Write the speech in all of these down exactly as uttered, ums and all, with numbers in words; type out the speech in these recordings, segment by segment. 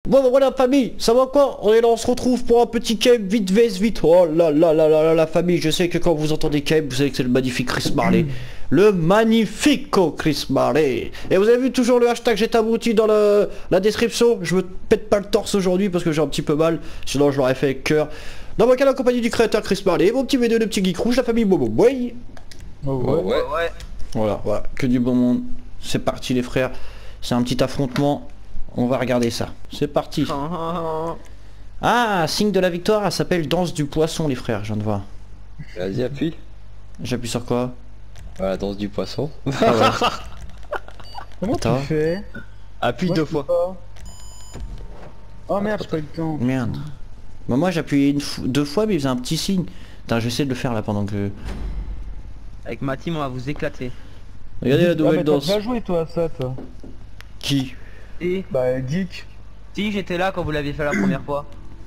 Bon bah voilà famille, ça va quoi? On est là, on se retrouve pour un petit game vite vite vite. Oh là là là là là la famille, je sais que quand vous entendez game, vous savez que c'est le magnifique Chris Marley. Le magnifico Chris Marley. Et vous avez vu toujours le hashtag j'ai abouti dans le, la description. Je me pète pas le torse aujourd'hui parce que j'ai un petit peu mal, sinon je l'aurais fait avec cœur. Dans mon cas la compagnie du créateur Chris Marley, mon petit V deux, le petit geek rouge, la famille Bobo Boy. Oh ouais. ouais ouais. Voilà, voilà, que du bon monde. C'est parti les frères, c'est un petit affrontement. On va regarder ça. C'est parti. Ah, signe de la victoire, elle s'appelle danse du poisson les frères, je viens de voir. Vas-y, appuie. J'appuie sur quoi? Voilà, danse du poisson. Ah ouais. Comment Attends. tu fais? Appuie Moi, deux je fois. peux pas. Oh merde, j'ai pas eu le temps. Merde. Bah moi j'ai appuyé une fo- deux fois mais il faisait un petit signe. Putain, j'essaie de le faire là pendant que... Avec ma team on va vous éclater. Regardez la Ah, nouvelle mais t'as danse. déjà joué toi à ça toi? Qui? Et Bah geek. si j'étais là quand vous l'aviez fait la première fois.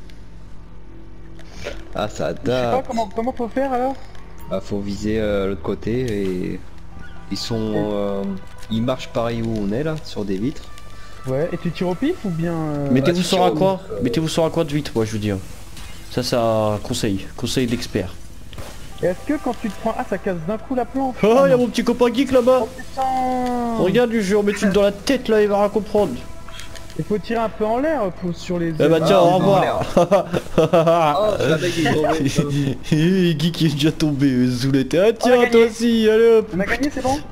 Ah, ça Je sais pas date. comment comment faut faire alors? Bah, faut viser euh, l'autre côté et ils sont, euh, ils marchent pareil où on est là, sur des vitres. Ouais, et tu tires au pif ou bien euh... Mettez-vous bah, sur un sur- quoi euh, Mettez-vous sur un quoi de vite, moi je veux dire. Ça c'est un conseil, conseil d'expert. Et est-ce que quand tu te prends... Ah ça casse d'un coup la planche? Oh, Ah, y'a non. mon petit copain geek là-bas. Oh putain. Regarde lui, je vais en mettre une dans la tête là, il va rien comprendre. Il faut tirer un peu en l'air pour... sur les... Eh bah tiens, Ah, au on est revoir. Oh, je savais qu'il tombait. Eh, geek il est déjà tombé, euh, Zoulette. Ah On a tiens, gagné. toi aussi, allez hop. On a gagné, c'est bon?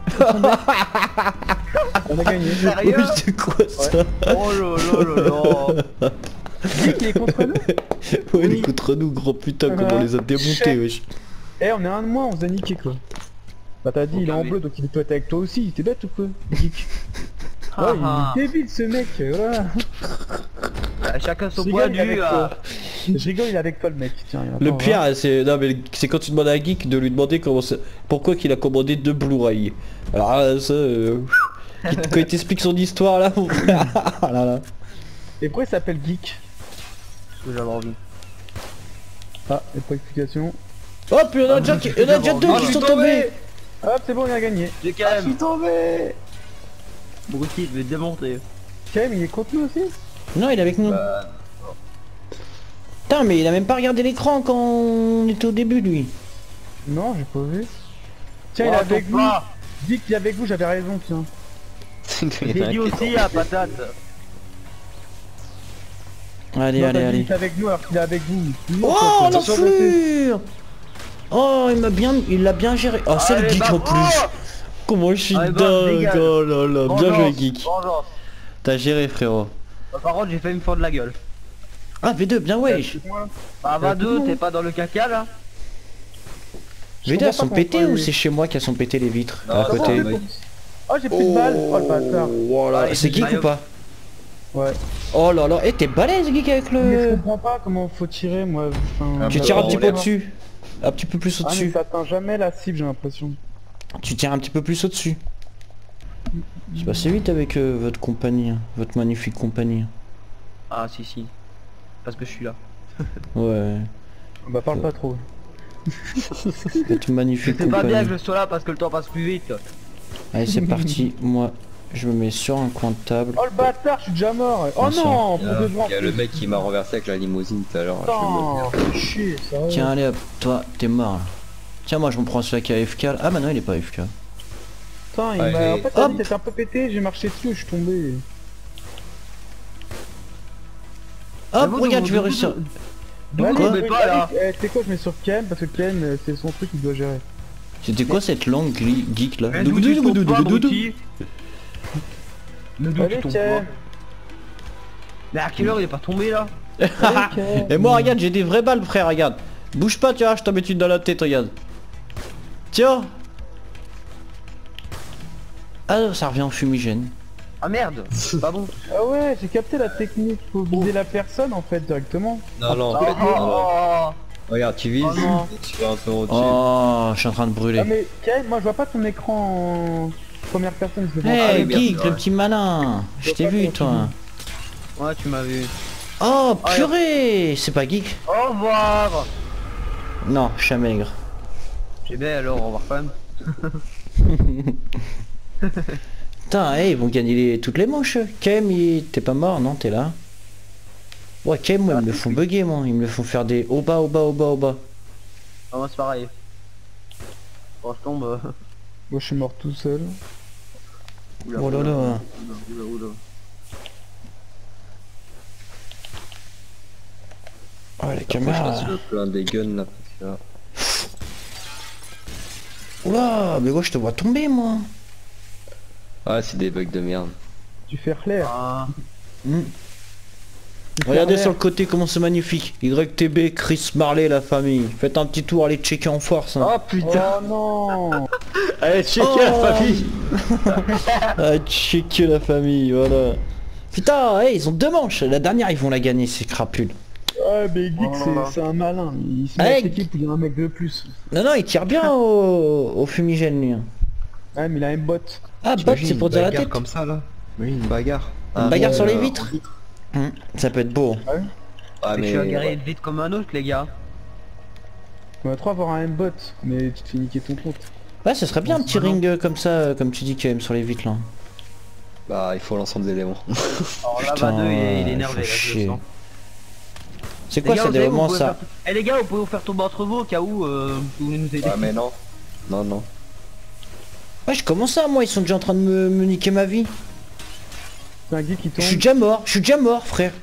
On a gagné. Sérieux? Oui, c'est quoi ça? Oh là là là là. Geek il est contre nous? Ouais, il est contre nous, grand putain, comment on les a démontés, Chef. wesh. Eh, on est un de moins, on s'est niqué quoi. Bah t'as dit il est en Aucun bleu donc il doit être avec toi aussi, t'es bête ou quoi? Geek. Ouais, Ah, il est débile ce mec, voilà. ah. Chacun son Je point rigole, de il est vue. avec ah. toi. Je rigole, il est avec toi le mec. Tiens, il va Le pas pire, c'est non mais c'est quand tu demandes à un geek de lui demander comment c'est- pourquoi qu'il a commandé deux Blu-ray. Alors là, ça, euh, quand il t'explique son histoire là, mon frère, ah là là. Et pourquoi il s'appelle Geek? Parce que j'avais envie. Ah, et pas explication. Hop, il y en a déjà, qui- il y en a déjà deux Ah, qui je sont suis tombés. Hop, c'est bon, il a gagné. J'ai quand même. tombé. Brutti, je vais te démonter. Karim, il est contre nous aussi? Non, il est avec nous. Bah, Putain, mais il a même pas regardé l'écran quand on était au début lui. Non, j'ai pas vu. Tiens, Oh, il est avec tombe vous. pas. Geek, il est avec vous, j'avais raison, tiens. J'ai dit aussi à patate. Allez, Non, allez, t'as dit allez. qu'il est avec nous alors qu'il est avec vous. Non, Oh, toi, toi, l'enflure. Oh, il m'a bien, il l'a bien géré. Oh, c'est le Allez, geek bah, en plus. oh. Comment je suis Allez, bah, dingue. dégage. Oh là là, bien joué Vengeance, geek. vengeance. T'as géré frérot. Bah, par contre j'ai failli me fendre la gueule. Ah, V deux, bien wesh. Bah va deux, t'es pas dans le caca là? V deux, elles sont comprends pas pétées comment ou il- c'est chez moi qu'elles sont pétées les vitres Non, à c'est côté? bon, mec. Oh, j'ai plus de balles. Oh, le bâtard. Voilà. Allez, C'est geek allez, ou pas? Ouais. Oh là là, eh t'es balèze geek avec Mais je le... comprends pas comment faut tirer, moi. Enfin, Ah, Tu bah, tires un on petit peu l'air. au-dessus. Un petit peu plus Ah, mais au-dessus. ça atteint jamais la cible, j'ai l'impression. Tu tires un petit peu plus au-dessus. C'est passé vite avec euh, votre compagnie, hein, votre magnifique compagnie. Ah si si. Parce que je suis là. Ouais, Bah, parle pas trop. votre magnifique C'est pas bien compagnie. que je sois là parce que le temps passe plus vite. Allez, c'est parti. Moi, je me mets sur un coin de table. Oh, le bâtard, je suis déjà mort. Oh Bien sûr. non, Il y pour a, de vrai. il y a le mec qui m'a renversé avec la limousine tout à l'heure. je me- Putain, fais chier, sérieux. Tiens, allez hop, toi, t'es mort là. Tiens, moi je me prends celui qui est A F K. Ah, bah non, il est pas A F K. Putain, il Ouais, m'a... En mais- fait, t'as Hop. dit, t'étais un peu pété, j'ai marché dessus, je suis tombé. Hop, vous, regarde, vous, je vais vous, réussir. D'où Allez, vous allez, mettez pas là? allez, eh, tu sais quoi, je mets sur Ken, parce que Ken, euh, c'est son truc qu'il doit gérer. C'était quoi cette langue gli- geek là? Mais d'où tu tombes pas, Brutti? Mais d'où Allez, tu tombes Ken. pas? Mais à quelle heure il est pas tombé là? Allez, Ken. Et moi, regarde, j'ai des vraies balles, frère, regarde. Bouge pas, tu vois, je t'en mets une dans la tête, regarde. Tiens. Ah, ça revient en fumigène. Ah merde, c'est pas bon. Ah ouais, j'ai capté la technique, faut viser la personne en fait directement. Non, non, Oh, en fait, oh, non, non. oh. Regarde, tu vises Oh non. et tu vas un peu au-dessus. Oh, je suis en train de Ah brûler. mais Ken, moi je vois pas ton écran en première personne, je le vois. Hey, Ah oui, merci, geek, ouais. le petit malin. Je t'ai vu, toi. Ouais, tu m'as vu. Oh, purée. C'est pas geek? Au revoir. Non, chat maigre. J'ai bien alors, au revoir quand même. Putain, hey, ils vont gagner les- toutes les manches. Kem, il- t'es pas mort, non? T'es là? Ouais, quand même, moi, ils me le font bugger, moi. Ils me le font faire des au bas, au bas, au bas, au bas. Ah, moi c'est pareil. Quand je tombe... euh, Moi je suis mort tout seul. oula, Oh là oula, là. oula, oula, oula. Ouais, la Après, je caméra. passe le plein des guns là. parce que là- Oula, mais moi, je te vois tomber, moi. Ah, c'est des bugs de merde. Tu fais clair. Ah, Hmm. Tu fais Regardez clair. sur le côté comment c'est magnifique. Y T B, Chris Marley, la famille. Faites un petit tour, allez checker en force. Hein. Oh putain. Oh non. Allez, checker Oh. la famille. Ah, checker la famille, voilà. Putain, hey, ils ont deux manches. La dernière, ils vont la gagner, ces crapules. Ouais mais Geek Oh là là. c'est c'est un malin. Il se met Hey. avec l'équipe où il y a un mec de plus. Non, non, il tire bien au, au fumigène, lui. hein. Ouais mais il a un bot. Ah, bot, c'est pour dire la tête. comme ça là. Oui, une bagarre. Une bagarre bon, sur les euh, vitres. Hmm, ça peut être beau. Ah mais mais je suis un guerrier de vite comme un autre, les gars. On va trop avoir un bot, mais tu te fais niquer ton compte. Ouais, ce serait bien un Bon, petit maintenant. ring euh, comme ça, euh, comme tu dis, quand même, sur les vitres, là. bah il faut l'ensemble des éléments. Alors là, Putain, bas deux, il est, il est il énervé, faut là, je chier. le sens. C'est Les quoi gars, ça, vous des savez, vous moments, pouvez ça faire- Eh les gars, vous pouvez vous faire tomber entre vous au cas où euh, vous voulez nous aider. Ah mais non. Non non. Ouais, je commence ça, moi, ils sont déjà en train de me, me niquer ma vie. C'est un geek qui Je suis tombe. déjà mort, je suis déjà mort, frère.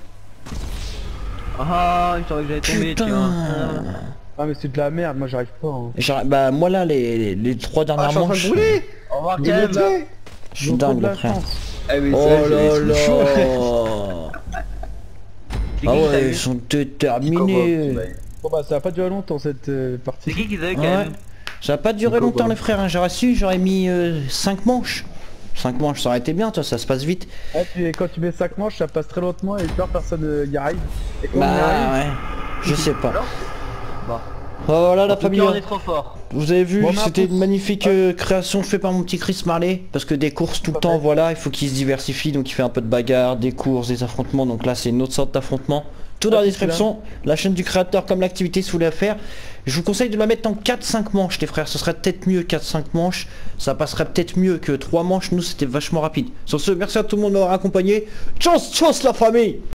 Ah, il savait que j'allais tomber, Putain. tiens. Ah mais c'est de la merde, moi j'arrive pas. Hein. Genre, bah, moi, là, les, les, les trois Ah, dernières manches, Au revoir, Mais Kev. là, je suis ils ont trop dingue, de la mon frère. chance. Eh mais Oh ça, là j'avais tout chaud. là. C'est Ah qui qui t'a ouais, eu ils sont déterminés. Bon bah ça va pas durer longtemps cette euh, C'est partie. qui qui t'a eu quand Ouais. même? Ça va pas durer Nico, longtemps, bah. les frères, hein. J'aurais su, j'aurais mis cinq manches. cinq manches, ça aurait été bien, toi, ça se passe vite. Ouais, puis quand tu mets cinq manches, ça passe très lentement et peur personne euh, y arrive. Et quand on y Bah, arrive, ouais, je sais pas. Bah. Voilà, la En tout famille. cas, on est trop fort. Vous avez vu, Bon, on a un c'était pouce. une magnifique euh, création faite par mon petit Chris Marley. Parce que des courses tout le temps, voilà, il faut qu'il se diversifie. Donc il fait un peu de bagarre, des courses, des affrontements. Donc là, c'est une autre sorte d'affrontement. Tout dans Ah, la c'est description, la chaîne du créateur comme l'activité si vous voulez la faire. Je vous conseille de la mettre en quatre cinq manches, les frères. Ce serait peut-être mieux quatre cinq manches. Ça passerait peut-être mieux que trois manches. Nous, c'était vachement rapide. Sur ce, merci à tout le monde de m'avoir accompagné. Tchuss, tchuss la famille!